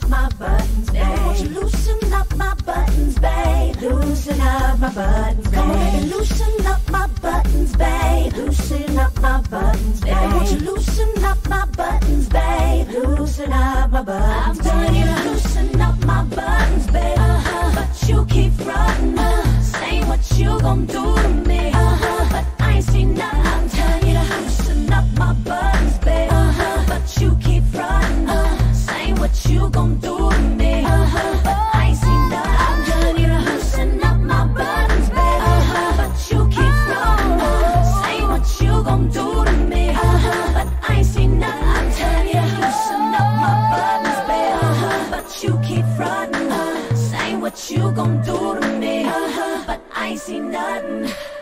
up my buttons, babe. Won't you loosen up my buttons, babe? Loosen up my buttons, babe. Come on, baby, loosen up my buttons, babe. Loosen up my buttons, babe. Won't you loosen up my buttons, babe? Loosen up my buttons, babe. I'm telling you to loosen up my buttons, babe. But you keep frontin', saying what you gon' do to me. But I ain't seen nothing. I'm telling you to loosen up my buttons, babe. But you keep frontin', saying what you gon' do to me. But I ain't seen nothing. I'm telling you to loosen up my buttons, babe. But you keep frontin', saying what you gon' do to me. But I ain't seen nothing. I'm telling you to loosen up my buttons, babe. But you keep frontin', saying what you gon' do to me. But I ain't seen nothing.